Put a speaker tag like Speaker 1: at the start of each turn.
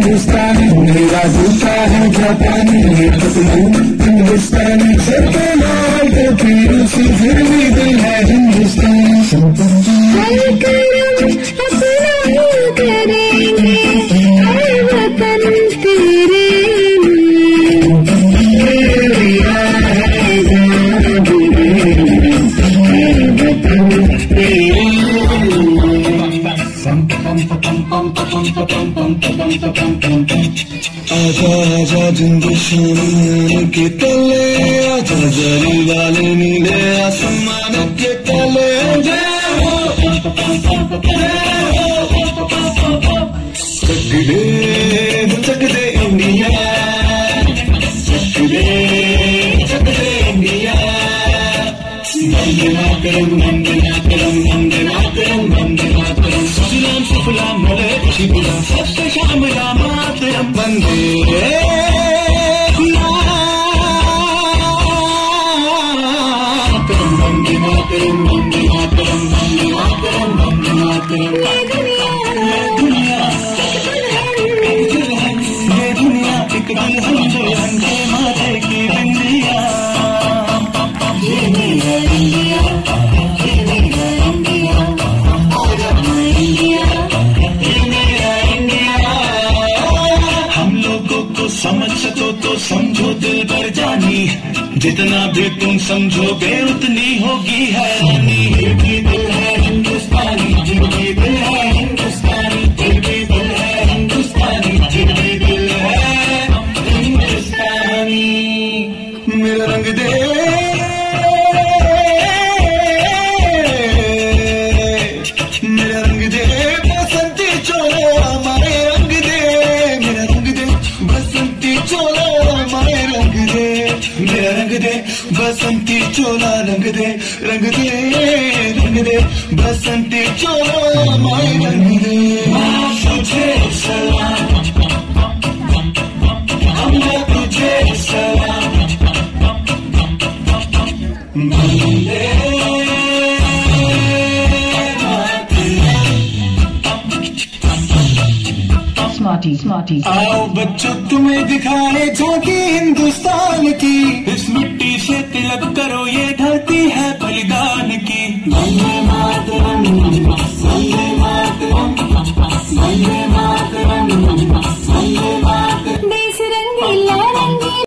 Speaker 1: हिंदुस्तानी, मेरा जूता है जापानी, हिंदुस्तानी से कमाल तो फिर उसी फिर भी दिल है हिंदुस्तानी।
Speaker 2: हर करम अपना ही करेंगे, हर वतन तेरे दिया है जान तेरे।
Speaker 1: आजा आजा जिंदशान के तले, आजा जरी वाले नीले आसमान के तले। चक दे इंडिया, चक दे इंडिया। वंदे मातरम, वंदे मातरम, वंदे मातरम, वंदे मातरम। सुजलाम सुफलाम मलय शिवलाम, सबसे श्यामला मातरम। वंदे मातरम, वंदे मातरम, वंदे मातरम, वंदे मातरम, वंदे मातरम। ये दुनिया एक दुल्हन दुल्हन के माथे की बिंदिया। ये मेरा इंडिया, ये मेरा इंडिया, ये मेरा इंडिया। हम लोगों को समझ सको तो समझो दिल भर जानी, जितना भी तुम समझोगे उतनी होगी हैरानी। ये भी दिल है हिंदुस्तानी, ये भी दिल है हिंदुस्तानी, ये भी दिल है हिंदुस्तानी, ये भी दिल है हिंदुस्तानी। मेरा रंग दे, मेरा रंग दे बसंती चोला, हमारे रंग दे। मेरा रंग दे बसंती चोला, हमारे रंग दे। मेरा रंग दे बसंती चोला, रंग दे, रंग दे, रंग दे बसंती चोला, हमारे रंग दे। तुझे सलाम, अम्मा तुझे सलाम। वंदे
Speaker 3: स्मार्टी।
Speaker 1: आओ बच्चों तुम्हें दिखाए झांकी हिंदुस्तान की, इस मिट्टी से